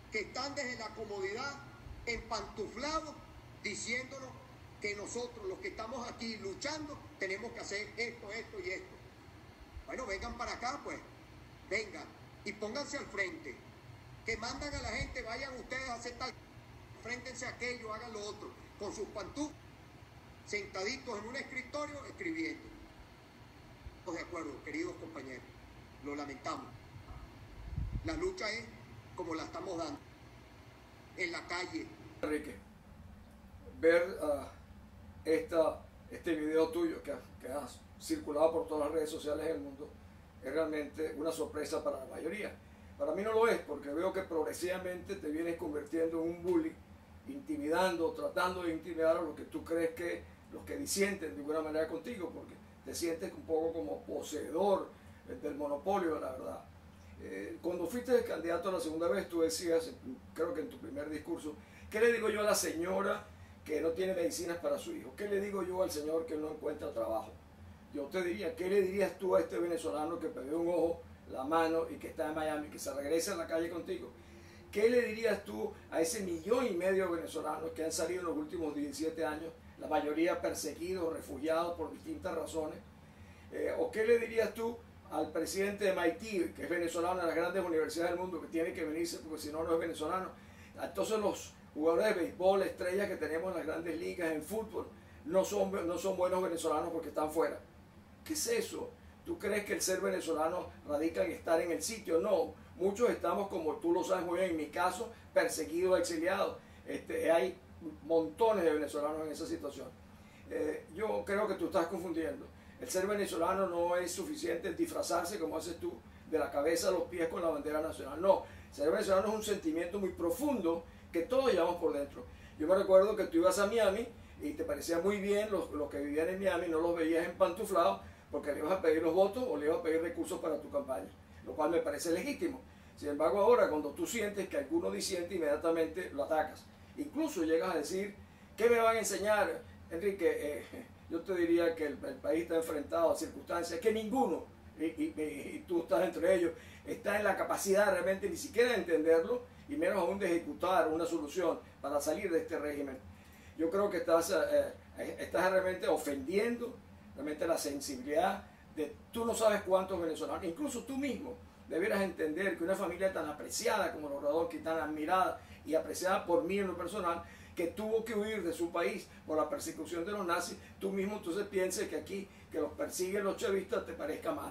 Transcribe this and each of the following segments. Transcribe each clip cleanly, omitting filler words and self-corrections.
que están desde la comodidad, empantuflados, diciéndonos que nosotros, los que estamos aquí luchando, tenemos que hacer esto, esto y esto. Bueno, vengan para acá, pues, vengan y pónganse al frente. Que mandan a la gente, vayan ustedes a hacer tal, enfréntense a aquello, hagan lo otro, con sus pantuflas, sentaditos en un escritorio, escribiendo. Estamos de acuerdo, queridos compañeros, lo lamentamos. La lucha es como la estamos dando, en la calle. Enrique, ver este video tuyo que has circulado por todas las redes sociales del mundo es realmente una sorpresa para la mayoría. Para mí no lo es, porque veo que progresivamente te vienes convirtiendo en un bully, intimidando, tratando de intimidar a los que tú crees que, los que disienten de alguna manera contigo, porque te sientes un poco como poseedor del monopolio, la verdad. Cuando fuiste candidato a la segunda vez, tú decías, creo que en tu primer discurso, ¿qué le digo yo a la señora que no tiene medicinas para su hijo? ¿Qué le digo yo al señor que no encuentra trabajo? Yo te diría, ¿qué le dirías tú a este venezolano que perdió un ojo, la mano y que está en Miami, que se regresa a la calle contigo? ¿Qué le dirías tú a ese 1,5 millones de venezolanos que han salido en los últimos 17 años, la mayoría perseguidos, refugiados por distintas razones? ¿O qué le dirías tú al presidente de MIT, que es venezolano, de las grandes universidades del mundo, que tiene que venirse porque si no, no es venezolano? Entonces los jugadores de béisbol, estrellas que tenemos en las grandes ligas, en fútbol, no son buenos venezolanos porque están fuera. ¿Qué es eso? ¿Tú crees que el ser venezolano radica en estar en el sitio? No, muchos estamos, como tú lo sabes muy bien, en mi caso, perseguidos, exiliados. Hay montones de venezolanos en esa situación. Yo creo que tú estás confundiendo. El ser venezolano no es suficiente disfrazarse, como haces tú, de la cabeza a los pies con la bandera nacional. No, ser venezolano es un sentimiento muy profundo que todos llevamos por dentro. Yo me recuerdo que tú ibas a Miami y te parecía muy bien los que vivían en Miami, no los veías empantuflados porque le ibas a pedir los votos o le ibas a pedir recursos para tu campaña, lo cual me parece legítimo. Sin embargo, ahora cuando tú sientes que alguno disiente, inmediatamente lo atacas. Incluso llegas a decir, ¿qué me van a enseñar, Enrique? Yo te diría que el país está enfrentado a circunstancias que ninguno, y tú estás entre ellos, está en la capacidad realmente ni siquiera de entenderlo, y menos aún de ejecutar una solución para salir de este régimen. Yo creo que estás realmente ofendiendo realmente la sensibilidad de tú no sabes cuántos venezolanos, incluso tú mismo debieras entender que una familia tan apreciada como los Radonski, tan admirada y apreciada por mí en lo personal, que tuvo que huir de su país por la persecución de los nazis, tú mismo entonces pienses que aquí, que los persiguen los chavistas, te parezca mal.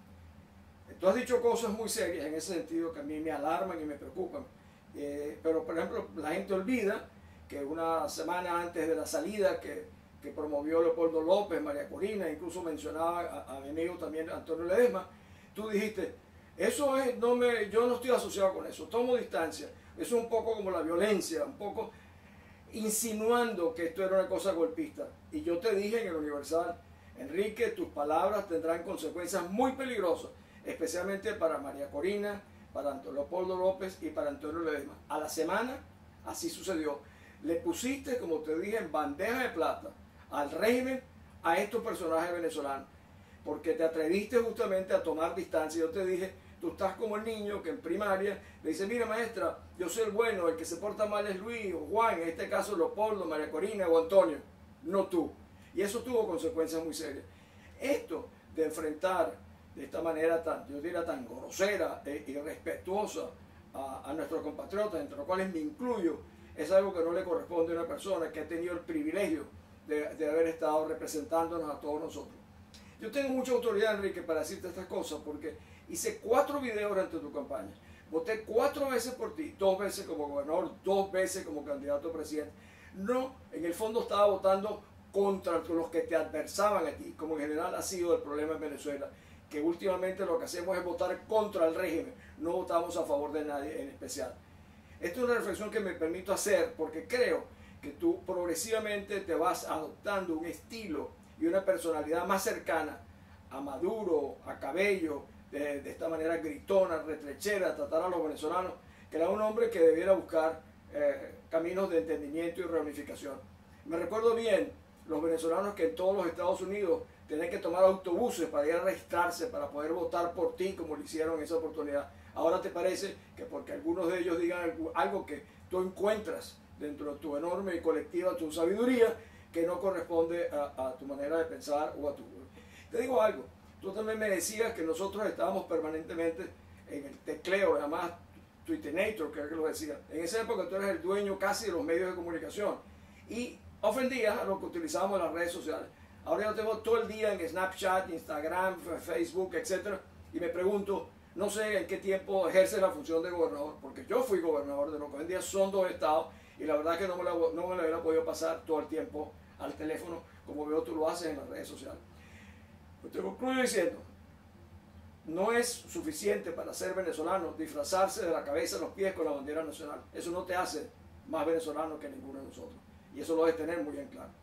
Tú has dicho cosas muy serias en ese sentido que a mí me alarman y me preocupan. Pero, por ejemplo, la gente olvida que una semana antes de la salida que promovió Leopoldo López, María Corina, incluso mencionaba a mi amigo también Antonio Ledesma, tú dijiste, eso es, yo no estoy asociado con eso, tomo distancia. Eso es un poco como la violencia, un poco insinuando que esto era una cosa golpista. Y yo te dije en el Universal, Enrique, tus palabras tendrán consecuencias muy peligrosas, especialmente para María Corina, para Leopoldo López y para Antonio Ledesma. A la semana, así sucedió. Le pusiste, como te dije, en bandeja de plata al régimen a estos personajes venezolanos, porque te atreviste justamente a tomar distancia. Yo te dije, tú estás como el niño que en primaria le dice, mira maestra, yo soy el bueno, el que se porta mal es Luis o Juan, en este caso Leopoldo, María Corina o Antonio, no tú. Y eso tuvo consecuencias muy serias. Esto de enfrentar de esta manera tan, yo diría, tan grosera e irrespetuosa a nuestros compatriotas, entre los cuales me incluyo, es algo que no le corresponde a una persona que ha tenido el privilegio de haber estado representándonos a todos nosotros. Yo tengo mucha autoridad, Enrique, para decirte estas cosas, porque hice 4 videos durante tu campaña. Voté 4 veces por ti, 2 veces como gobernador, 2 veces como candidato a presidente. No, en el fondo estaba votando contra los que te adversaban a ti, como en general ha sido el problema en Venezuela, que últimamente lo que hacemos es votar contra el régimen, no votamos a favor de nadie en especial. Esta es una reflexión que me permito hacer porque creo que tú progresivamente te vas adoptando un estilo y una personalidad más cercana a Maduro, a Cabello, de esta manera gritona, retrechera, tratar a los venezolanos, que era un hombre que debiera buscar caminos de entendimiento y reunificación. Me recuerdo bien los venezolanos que en todos los Estados Unidos tenían que tomar autobuses para ir a registrarse, para poder votar por ti, como lo hicieron en esa oportunidad. Ahora te parece que porque algunos de ellos digan algo que tú encuentras dentro de tu enorme y colectiva, tu sabiduría, que no corresponde a tu manera de pensar o a tu... Te digo algo, tú también me decías que nosotros estábamos permanentemente en el tecleo, además Twitternator, que lo decía. En esa época tú eres el dueño casi de los medios de comunicación y ofendías a los que utilizábamos las redes sociales. Ahora yo tengo todo el día en Snapchat, Instagram, Facebook, etc. Y me pregunto, no sé en qué tiempo ejerce la función de gobernador, porque yo fui gobernador de lo que hoy en día son 2 estados y la verdad es que no me la hubiera podido pasar todo el tiempo al teléfono como veo tú lo haces en las redes sociales. Pues te concluyo diciendo, no es suficiente para ser venezolano disfrazarse de la cabeza a los pies con la bandera nacional. Eso no te hace más venezolano que ninguno de nosotros. Y eso lo debes tener muy bien claro.